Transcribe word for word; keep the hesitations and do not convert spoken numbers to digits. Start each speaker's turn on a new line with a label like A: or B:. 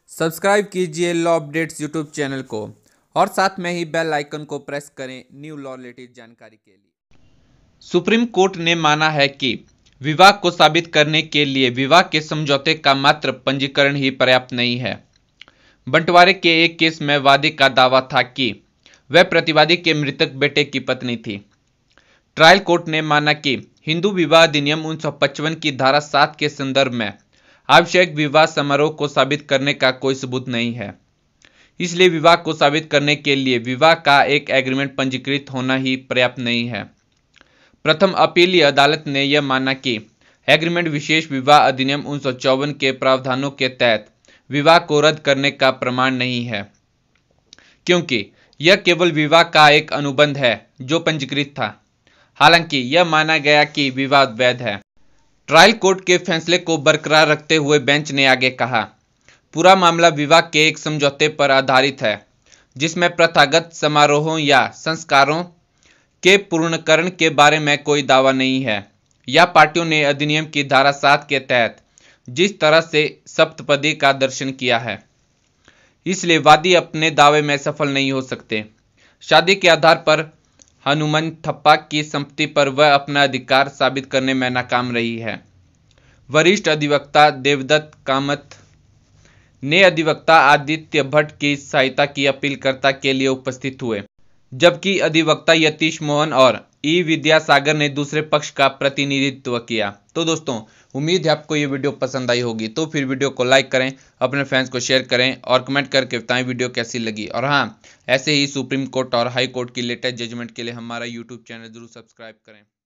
A: Subscribe कीजिए law updates YouTube channel को और साथ में ही बेल आइकन को प्रेस करें न्यू लॉ रिलेटेड जानकारी के लिए।
B: सुप्रीम कोर्ट ने माना है कि विवाह को साबित करने के लिए विवाह के समझौते का मात्र पंजीकरण ही पर्याप्त नहीं है। बंटवारे के एक केस में वादी का दावा था कि वह प्रतिवादी के मृतक बेटे की पत्नी थी। ट्रायल कोर्ट ने माना कि हिंदू विवाह अधिनियम उन्नीस सौ पचपन की धारा सात के संदर्भ में आवश्यक विवाह समारोह को साबित करने का कोई सबूत नहीं है। इसलिए विवाह को साबित करने के लिए विवाह का एक एग्रीमेंट पंजीकृत होना ही पर्याप्त नहीं है। प्रथम अपीलीय अदालत ने यह माना कि एग्रीमेंट विशेष विवाह अधिनियम उन्नीस सौ चौवन के प्रावधानों के तहत विवाह को रद्द करने का प्रमाण नहीं है, क्योंकि यह केवल विवाह का एक अनुबंध है जो पंजीकृत था। हालांकि यह माना गया कि विवाह वैध है। ट्रायल कोर्ट के फैसले को बरकरार रखते हुए बेंच ने आगे कहा, पूरा मामला विवाह के एक समझौते पर आधारित है जिसमें प्रथागत समारोहों या संस्कारों के पूर्णकरण के बारे में कोई दावा नहीं है या पार्टियों ने अधिनियम की धारा सात के तहत जिस तरह से सप्तपदी का दर्शन किया है, इसलिए वादी अपने दावे में सफल नहीं हो सकते। शादी के आधार पर हनुमंथप्पा की संपत्ति पर वह अपना अधिकार साबित करने में नाकाम रही है। वरिष्ठ अधिवक्ता देवदत्त कामत ने अधिवक्ता आदित्य भट्ट की सहायता की अपीलकर्ता के लिए उपस्थित हुए, जबकि अधिवक्ता यतीश मोहन और ई विद्यासागर ने दूसरे पक्ष का प्रतिनिधित्व किया। तो दोस्तों, उम्मीद है आपको ये वीडियो पसंद आई होगी। तो फिर वीडियो को लाइक करें, अपने फ्रेंड्स को शेयर करें और कमेंट करके बताएं वीडियो कैसी लगी। और हाँ, ऐसे ही सुप्रीम कोर्ट और हाई कोर्ट की लेटेस्ट जजमेंट के लिए हमारा यूट्यूब चैनल जरूर सब्सक्राइब करें।